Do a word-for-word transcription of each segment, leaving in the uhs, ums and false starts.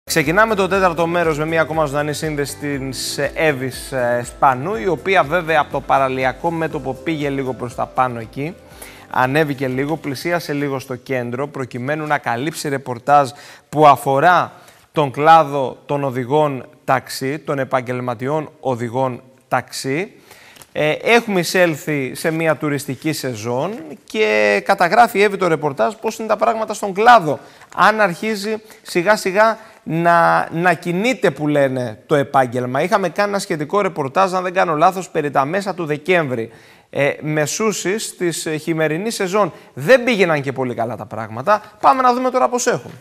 Ξεκινάμε το τέταρτο μέρος με μία ακόμα ζωντανή σύνδεση της Εύης Σπανού, η οποία βέβαια από το παραλιακό μέτωπο πήγε λίγο προς τα πάνω εκεί, ανέβηκε λίγο, πλησίασε λίγο στο κέντρο, προκειμένου να καλύψει ρεπορτάζ που αφορά τον κλάδο των οδηγών ταξί, των επαγγελματιών οδηγών ταξί. Ε, έχουμε εισέλθει σε μια τουριστική σεζόν και καταγράφει η Εύη το ρεπορτάζ πώς είναι τα πράγματα στον κλάδο. Αν αρχίζει σιγά σιγά να, να κινείται, που λένε, το επάγγελμα. Είχαμε κάνει ένα σχετικό ρεπορτάζ, αν δεν κάνω λάθος, περί τα μέσα του Δεκέμβρη. Ε, μεσούσης της χειμερινής σεζόν δεν πήγαιναν και πολύ καλά τα πράγματα. Πάμε να δούμε τώρα πώς έχουν.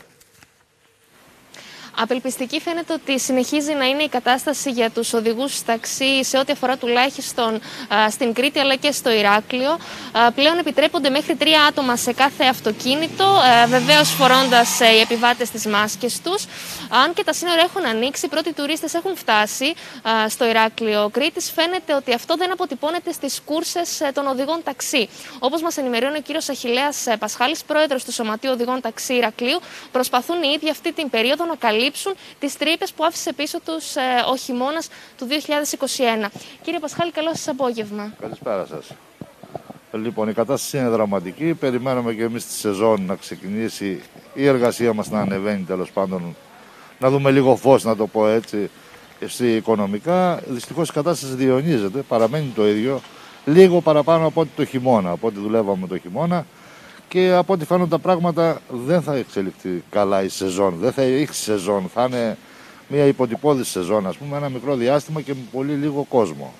Απελπιστική φαίνεται ότι συνεχίζει να είναι η κατάσταση για τους οδηγούς ταξί σε ό,τι αφορά τουλάχιστον α, στην Κρήτη αλλά και στο Ηράκλειο. Α, πλέον επιτρέπονται μέχρι τρία άτομα σε κάθε αυτοκίνητο, α, βεβαίως φορώντας α, οι επιβάτες τις μάσκες τους. Αν και τα σύνορα έχουν ανοίξει, οι πρώτοι τουρίστες έχουν φτάσει α, στο Ηράκλειο Κρήτης, φαίνεται ότι αυτό δεν αποτυπώνεται στις κούρσες α, των οδηγών ταξί. Όπως μας ενημερώνει ο κύριος Αχιλλέας Πασχάλης, πρόεδρος του Σωματείου Οδηγών Ταξί Ηρακλείου, προσπαθούν οι ίδιοι αυτή την περίοδο να καλύψουν τις τρύπες που άφησε πίσω τους ε, ο χειμώνας του δύο χιλιάδες είκοσι ένα. Κύριε Πασχάλη, καλό σας απόγευμα. Καλησπέρα σας. Λοιπόν, η κατάσταση είναι δραματική. Περιμένουμε και εμείς τη σεζόν να ξεκινήσει, η εργασία μας να ανεβαίνει, τέλος πάντων, να δούμε λίγο φως, να το πω έτσι, εσύ, οικονομικά. Δυστυχώς η κατάσταση διαιωνίζεται, παραμένει το ίδιο, λίγο παραπάνω από ό,τι το χειμώνα, από ό,τι δουλεύαμε το χειμώνα. Και από ό,τι φαίνονται τα πράγματα δεν θα εξελιχθεί καλά η σεζόν, δεν θα έχει σεζόν, θα είναι μια υποτυπώδης σεζόν, ας πούμε, ένα μικρό διάστημα και με πολύ λίγο κόσμο.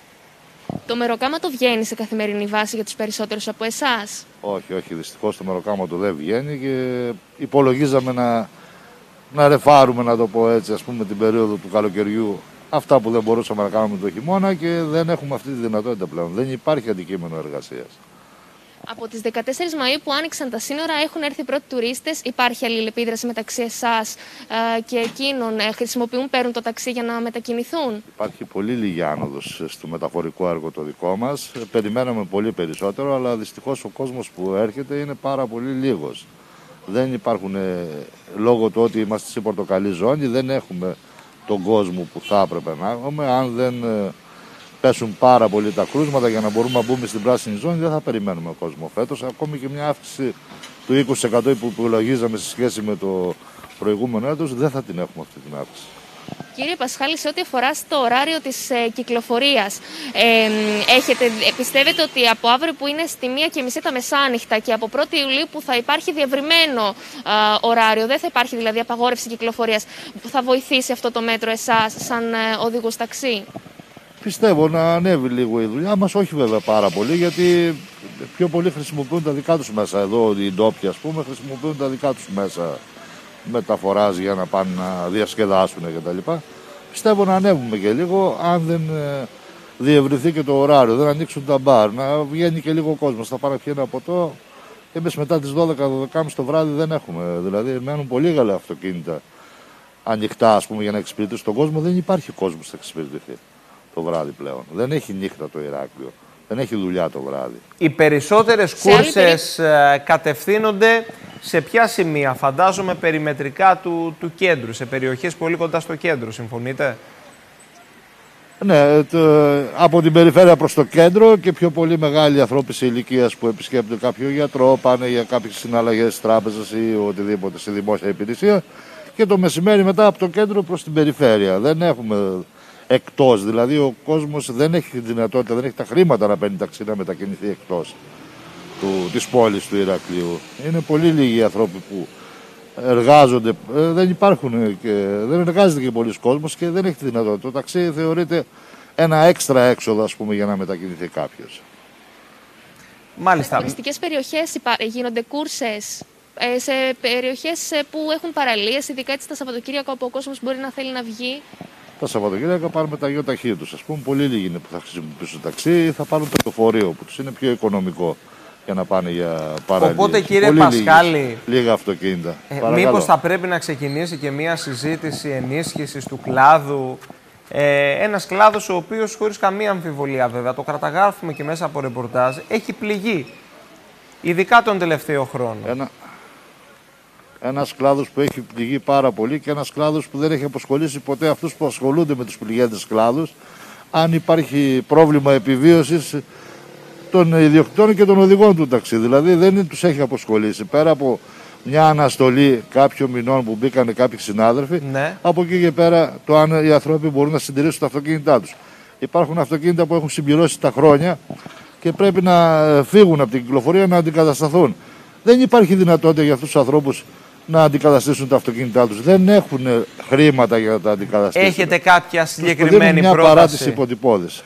Το μεροκάματο βγαίνει σε καθημερινή βάση για τους περισσότερους από εσάς? Όχι, όχι, δυστυχώς το μεροκάματο δεν βγαίνει και υπολογίζαμε να, να ρεφάρουμε, να το πω έτσι, ας πούμε, την περίοδο του καλοκαιριού, αυτά που δεν μπορούσαμε να κάνουμε το χειμώνα και δεν έχουμε αυτή τη δυνατότητα πλέον, δεν υπάρχει αντικείμενο εργασίας. Από τις δεκατέσσερις Μαΐου που άνοιξαν τα σύνορα έχουν έρθει πρώτοι τουρίστες. Υπάρχει αλληλεπίδραση μεταξύ εσάς ε, και εκείνων? Ε, χρησιμοποιούν, παίρνουν το ταξί για να μετακινηθούν? Υπάρχει πολύ λίγη άνοδος στο μεταφορικό έργο το δικό μας. Περιμέναμε πολύ περισσότερο, αλλά δυστυχώς ο κόσμος που έρχεται είναι πάρα πολύ λίγος. Δεν υπάρχουν, ε, λόγω του ότι είμαστε σε πορτοκαλί ζώνη, δεν έχουμε τον κόσμο που θα έπρεπε να έχουμε. Αν δεν ε, πέσουν πάρα πολύ τα κρούσματα για να μπορούμε να μπούμε στην πράσινη ζώνη, δεν θα περιμένουμε κόσμο φέτος. Ακόμη και μια αύξηση του είκοσι τοις εκατό που υπολογίζαμε σε σχέση με το προηγούμενο έτος, δεν θα την έχουμε αυτή την αύξηση. Κύριε Πασχάλη, σε ό,τι αφορά στο ωράριο της ε, κυκλοφορίας, ε, έχετε, πιστεύετε ότι από αύριο που είναι στη μία και μισή τα μεσάνυχτα και από πρώτη Ιουλίου που θα υπάρχει διευρυμένο ε, ωράριο, δεν θα υπάρχει δηλαδή απαγόρευση κυκλοφορίας, θα βοηθήσει αυτό το μέτρο εσάς σαν ε, οδηγούς ταξί? Πιστεύω να ανέβει λίγο η δουλειά μας, όχι βέβαια πάρα πολύ, γιατί πιο πολλοί χρησιμοποιούν τα δικά τους μέσα. Εδώ οι ντόπιοι, ας πούμε, χρησιμοποιούν τα δικά τους μέσα μεταφοράς για να πάνε να διασκεδάσουν κτλ. Πιστεύω να ανέβουμε και λίγο, αν δεν διευρυθεί και το ωράριο, δεν ανοίξουν τα μπαρ, να βγαίνει και λίγο κόσμος, θα πάνε να πιει ένα ποτό. Εμείς μετά τις δώδεκα δώδεκα και μισή το βράδυ δεν έχουμε, δηλαδή μένουν πολύ καλά αυτοκίνητα ανοιχτά, ας πούμε, για να εξυπηρετήσει τον κόσμο. Δεν υπάρχει κόσμος που θα εξυπηρετηθεί το βράδυ πλέον. Δεν έχει νύχτα το Ηράκλειο. Δεν έχει δουλειά το βράδυ. Οι περισσότερες κούρσες περί... κατευθύνονται σε ποια σημεία? Φαντάζομαι περιμετρικά του, του κέντρου, σε περιοχές πολύ κοντά στο κέντρο. Συμφωνείτε? Ναι, το, από την περιφέρεια προς το κέντρο και πιο πολύ μεγάλοι ανθρώποι σε ηλικίας που επισκέπτονται κάποιο γιατρό, πάνε για κάποιες συναλλαγές τράπεζας ή οτιδήποτε σε δημόσια υπηρεσία, και το μεσημέρι μετά από το κέντρο προς την περιφέρεια. Δεν έχουμε εκτός, δηλαδή ο κόσμος δεν έχει τη δυνατότητα, δεν έχει τα χρήματα να παίρνει ταξί να μετακινηθεί εκτός του, της πόλης του Ηρακλείου. Είναι πολύ λίγοι οι άνθρωποι που εργάζονται, δεν υπάρχουν και δεν εργάζεται και πολλοί κόσμος και δεν έχει τη δυνατότητα. Το ταξί θεωρείται ένα έξτρα έξοδο, ας πούμε, για να μετακινηθεί κάποιος. Μάλιστα. Σε τουριστικές περιοχές γίνονται κούρσες, σε περιοχές που έχουν παραλίες, ειδικά έτσι τα Σαββατοκύριακα όπου ο κόσμος μπορεί να θέλει να βγει? Τα Σαββατοκύριακα πάρουν με τα γιοταχή τους. Ας πούμε, πολύ λίγοι είναι που θα χρησιμοποιήσουν ταξί ή θα πάρουν το λεωφορείο που τους είναι πιο οικονομικό για να πάνε για παραλίες. Οπότε, κύριε πολύ Πασχάλη, λίγες, λίγα αυτοκίνητα. Ε, μήπως θα πρέπει να ξεκινήσει και μια συζήτηση ενίσχυσης του κλάδου? Ε, ένας κλάδος ο οποίος, χωρίς καμία αμφιβολία βέβαια, το καταγράφουμε και μέσα από ρεπορτάζ, έχει πληγεί, ειδικά τον τελευταίο χρόνο. Ένα, Ένας κλάδος που έχει πληγεί πάρα πολύ και ένας κλάδος που δεν έχει απασχολήσει ποτέ αυτούς που ασχολούνται με τους πληγέντες κλάδους. Αν υπάρχει πρόβλημα επιβίωσης των ιδιοκτητών και των οδηγών του ταξί. Δηλαδή δεν τους έχει απασχολήσει. Πέρα από μια αναστολή κάποιων μηνών που μπήκαν κάποιοι συνάδελφοι, ναι. από εκεί και πέρα το αν οι άνθρωποι μπορούν να συντηρήσουν τα αυτοκίνητά τους. Υπάρχουν αυτοκίνητα που έχουν συμπληρώσει τα χρόνια και πρέπει να φύγουν από την κυκλοφορία να αντικατασταθούν. Δεν υπάρχει δυνατότητα για αυτούς τους ανθρώπους να αντικαταστήσουν τα αυτοκίνητά τους. Δεν έχουν χρήματα για να τα αντικαταστήσουν. Έχετε κάποια συγκεκριμένη μια πρόταση? παράτηση υποτυπώδης.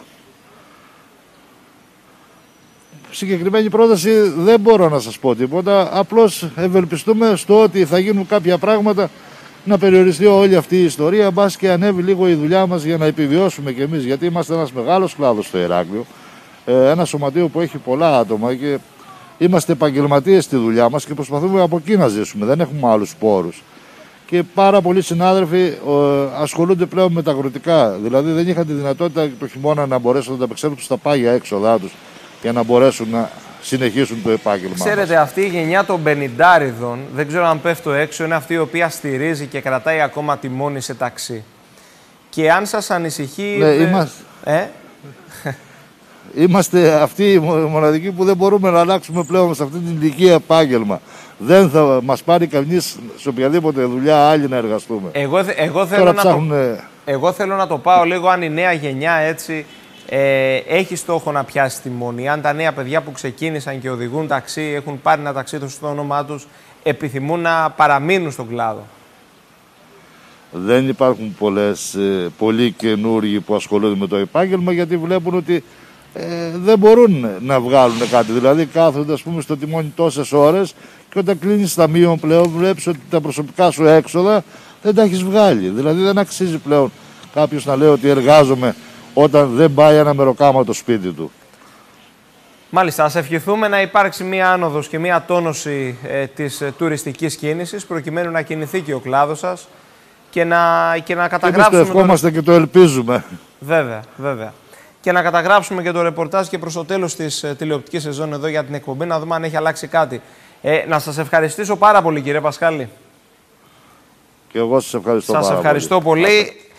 Συγκεκριμένη πρόταση δεν μπορώ να σας πω τίποτα. Απλώς ευελπιστούμε στο ότι θα γίνουν κάποια πράγματα να περιοριστεί όλη αυτή η ιστορία. Μπας και ανέβει λίγο η δουλειά μας για να επιβιώσουμε κι εμείς. Γιατί είμαστε ένας μεγάλος κλάδος στο Ηράκλειο. Ένα σωματείο που έχει πολλά άτομα και είμαστε επαγγελματίες στη δουλειά μας και προσπαθούμε από εκεί να ζήσουμε. Δεν έχουμε άλλους πόρους. Και πάρα πολλοί συνάδελφοι ασχολούνται πλέον με τα αγροτικά. Δηλαδή δεν είχαν τη δυνατότητα το χειμώνα να μπορέσουν να τα απεξέλθουν στα πάγια έξοδά τους για να μπορέσουν να συνεχίσουν το επάγγελμα. Ξέρετε, αυτή η γενιά των πενηντάριδων, δεν ξέρω αν πέφτω έξω, είναι αυτή η οποία στηρίζει και κρατάει ακόμα τη μόνη σε ταξί. Και αν σας ανησυχεί... Ναι, είμαστε... Ε? Είμαστε αυτοί οι μοναδικοί που δεν μπορούμε να αλλάξουμε πλέον σε αυτή την ηλικία επάγγελμα. Δεν θα μας πάρει κανείς σε οποιαδήποτε δουλειά άλλη να εργαστούμε. Εγώ, εγώ, θέλω, να ψάχνουν... το, εγώ θέλω να το πάω λίγο αν η νέα γενιά έτσι ε, έχει στόχο να πιάσει τη μόνη. Αν τα νέα παιδιά που ξεκίνησαν και οδηγούν ταξί, έχουν πάρει ένα ταξί τους στο όνομά τους, επιθυμούν να παραμείνουν στον κλάδο. Δεν υπάρχουν πολλές, πολλοί καινούργοι που ασχολούνται με το επάγγελμα γιατί βλέπουν ότι Ε, δεν μπορούν να βγάλουν κάτι. Δηλαδή κάθονται ας πούμε στο τιμόνι τόσες ώρες και όταν κλείνεις ταμείο πλέον βλέπεις ότι τα προσωπικά σου έξοδα δεν τα έχεις βγάλει. Δηλαδή δεν αξίζει πλέον κάποιος να λέει ότι εργάζομαι όταν δεν πάει ένα μεροκάμα το σπίτι του. Μάλιστα, ας ευχηθούμε να υπάρξει μία άνοδος και μία τόνωση ε, της ε, τουριστικής κίνησης προκειμένου να κινηθεί και ο κλάδος σας και να, και να καταγράψουμε... Εμείς το ευχόμαστε τον... και το ελπίζουμε. Βέβαια, βέβαια. Και να καταγράψουμε και το ρεπορτάζ και προς το τέλος της ε, τηλεοπτικής σεζόν εδώ για την εκπομπή, να δούμε αν έχει αλλάξει κάτι. Ε, να σας ευχαριστήσω πάρα πολύ, κύριε Πασχάλη. Και εγώ σας ευχαριστώ σας πάρα ευχαριστώ πολύ. πολύ.